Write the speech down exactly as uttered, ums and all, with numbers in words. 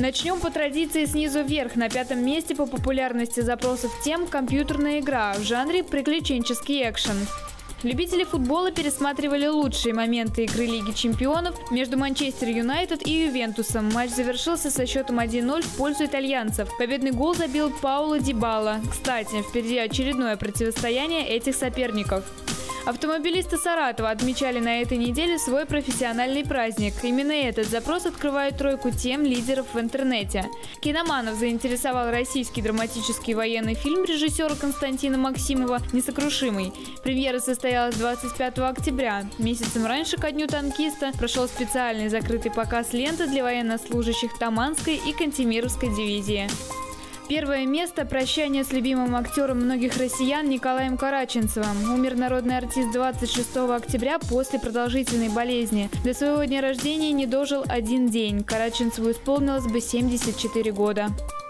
Начнем по традиции снизу вверх. На пятом месте по популярности запросов тем компьютерная игра в жанре приключенческий экшен. Любители футбола пересматривали лучшие моменты игры Лиги чемпионов между Манчестер Юнайтед и Ювентусом. Матч завершился со счетом один ноль в пользу итальянцев. Победный гол забил Пауло Дибала. Кстати, впереди очередное противостояние этих соперников. Автомобилисты Саратова отмечали на этой неделе свой профессиональный праздник. Именно этот запрос открывает тройку тем лидеров в интернете. Киноманов заинтересовал российский драматический военный фильм режиссера Константина Максимова «Несокрушимый». Премьера состоялась двадцать пятого октября. Месяцем раньше, ко дню танкиста, прошел специальный закрытый показ ленты для военнослужащих Таманской и Кантемировской дивизии. Первое место – прощание с любимым актером многих россиян Николаем Караченцевым. Умер народный артист двадцать шестого октября после продолжительной болезни. До своего дня рождения не дожил один день. Караченцеву исполнилось бы семьдесят четыре года.